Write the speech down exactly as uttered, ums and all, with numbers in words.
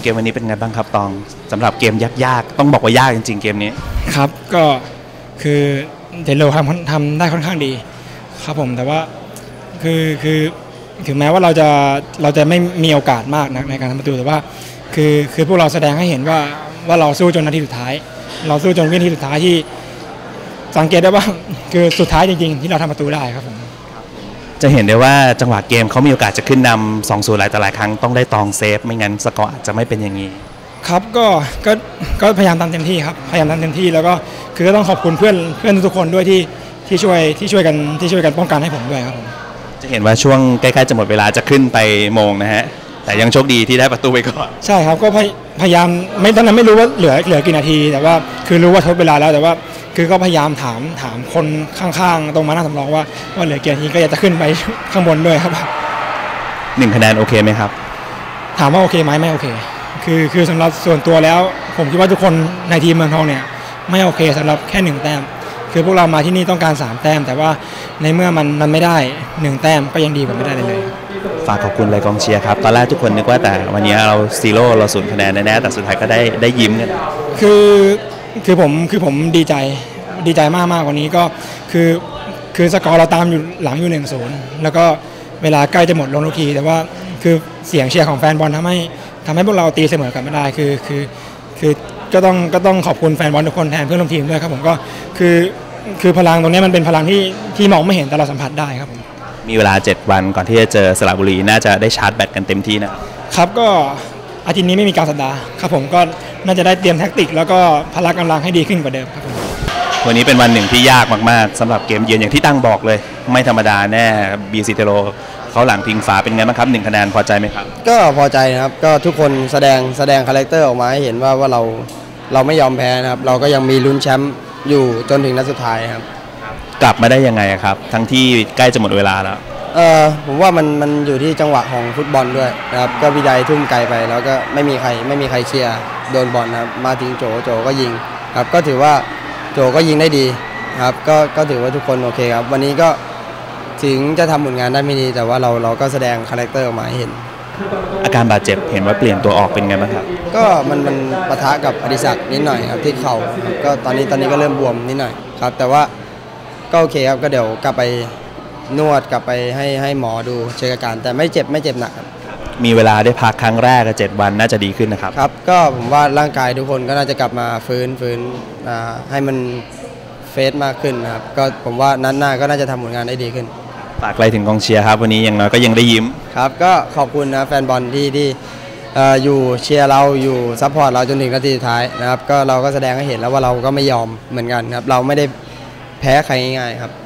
กมวันนี้เป็นไงบ้างครับตองสำหรับเกมยากๆต้องบอกว่ายากจริงๆเกมนี้ครับก็คือเดนโลทำทำได้ค่อนข้างดีครับผมแต่ว่าคือคือถึงแม้ว่าเราจะเราจะไม่มีโอกาสมากนะในการทำประตูแต่ว่าคือคือพวกเราแสดงให้เห็นว่าว่าเราสู้จนนาทีสุดท้ายเราสู้จนวินาทีสุดท้ายที่สังเกตได้ว่าคือสุดท้ายจริงๆที่เราทำประตูได้ครับผมจะเห็นได้ว่าจังหวะเกมเขามีโอกาสจะขึ้นนำสองศูนย์หลายต่อหลายครั้งต้องได้ตองเซฟไม่งั้นสกอร์อาจจะไม่เป็นอย่างนี้ครับก็ก็ก็พยายามทำเต็มที่ครับพยายามทำเต็มที่แล้วก็คือก็ต้องขอบคุณเพื่อนเพื่อนทุกคนด้วยที่ที่ช่วยที่ช่วยกันที่ช่วยกันป้องกันให้ผมด้วยครับผมจะเห็นว่าช่วงใกล้ๆจะหมดเวลาจะขึ้นไปโมงนะฮะแต่ยังโชคดีที่ได้ประตูไปก่อนใช่ครับก็พยายามไม่ตอนนั้นไม่รู้ว่าเหลือเหลือกี่นาทีแต่ว่าคือรู้ว่าทดเวลาแล้วแต่ว่าคือก็พยายามถามถามคนข้างๆตรงมาหน้าสำรองว่าว่าเหลือกี่นาทีก็อยากจะขึ้นไปข้างบนด้วยครับหนึ่งคะแนนโอเคไหมครับถามว่าโอเคไหมไม่โอเคคือคือสำหรับส่วนตัวแล้วผมคิดว่าทุกคนในทีมเมืองทองเนี่ยไม่โอเคสำหรับแค่หนึ่งแต้มคือพวกเรามาที่นี่ต้องการสามแต้มแต่ว่าในเมื่อมันมันไม่ได้หนึ่งแต้มก็ยังดีกว่าไม่ได้เลยฝากขอบคุณเลยกองเชียร์ครับตอนแรกทุกคนนึกว่าแต่วันนี้เราซีโร่เราศูนย์คะแนนแน่ๆแต่สุดท้ายก็ได้ได้ยิ้มกันคือคือผมคือผมดีใจดีใจมากมากกว่านี้ก็คือคือสกอร์เราตามอยู่หลังอยู่หนึ่งศูนย์แล้วก็เวลาใกล้จะหมดลงทุกทีแต่ว่าคือเสียงเชียร์ของแฟนบอลทำให้ทำให้พวกเราตีเสมอกันไม่ได้คือคือคือก็ต้องก็ต้องขอบคุณแฟนบอลทุกคนแทนเพื่อนร่วมทีมด้วยครับผมก็คือคือพลังตรงนี้มันเป็นพลังที่ที่มองไม่เห็นแต่เราสัมผัสได้ครับผมมีเวลาเจ็ดวันก่อนที่จะเจอสระบุรีน่าจะได้ชาร์จแบตกันเต็มที่นะครับก็อาทิตย์นี้ไม่มีการสัปดาห์ครับผมก็น่าจะได้เตรียมแท็กติกแล้วก็พละกำลังให้ดีขึ้นกว่าเดิมครับผมวันนี้เป็นวันหนึ่งที่ยากมากๆสำหรับเกมเยือนอย่างที่ตั้งบอกเลยไม่ธรรมดาแน่บีซีเทโรเขาหลังพิงฝาเป็นไงบ้างครับหนึ่งคะแนนพอใจไหมครับก็พอใจนะครับก็ทุกคนแสดงแสดงคาแรคเตอร์ออกมาให้เห็นว่าว่าเราเราไม่ยอมแพ้นะครับเราก็ยังมีลุ้นแชมป์อยู่จนถึงนัดสุดท้ายครับกลับมาได้ยังไงครับทั้งที่ใกล้จะหมดเวลาแล้วเออผมว่ามันมันอยู่ที่จังหวะของฟุตบอลด้วยนะครับก็วิดัยทุ่มไกลไปแล้วก็ไม่มีใครไม่มีใครเคลียร์โดนบอลนะครับมาถึงโจโจก็ยิงครับก็ถือว่าโจก็ยิงได้ดีครับก็ก็ถือว่าทุกคนโอเคครับวันนี้ก็ถึงจะทำผลงานได้ไม่ดีแต่ว่าเราเราก็แสดงคาแรคเตอร์ออกมาให้เห็นอาการบาดเจ็บเห็นว่าเปลี่ยนตัวออกเป็นไงบ้างครับก็มันมันปะทะกับอดิศักดิ์นิดหน่อยครับที่เข่าก็ตอนนี้ตอนนี้ก็เริ่มบวมนิดหน่อยครับแต่ว่าก็โอเคครับก็เดี๋ยวกลับไปนวดกลับไปให้ให้หมอดูเช็คอาการแต่ไม่เจ็บไม่เจ็บหนักครับมีเวลาได้พักครั้งแรกเจ็ดวันน่าจะดีขึ้นนะครับครับก็ผมว่าร่างกายทุกคนก็น่าจะกลับมาฟื้นฟื้นให้มันเฟสมากขึ้นนะครับก็ผมว่านัดหน้าก็น่าจะทำผลงานได้ดีขึ้นฝากอะไรถึงกองเชียร์ครับวันนี้อย่างน้อยก็ยังได้ยิ้มครับก็ขอบคุณนะแฟนบอลที่ที่อยู่เชียร์เราอยู่ซัพพอร์ตเราจนถึงนาทีสุดท้ายนะครับก็เราก็แสดงให้เห็นแล้วว่าเราก็ไม่ยอมเหมือนกันครับเราไม่ได้แพ้ใครง่ายๆครับ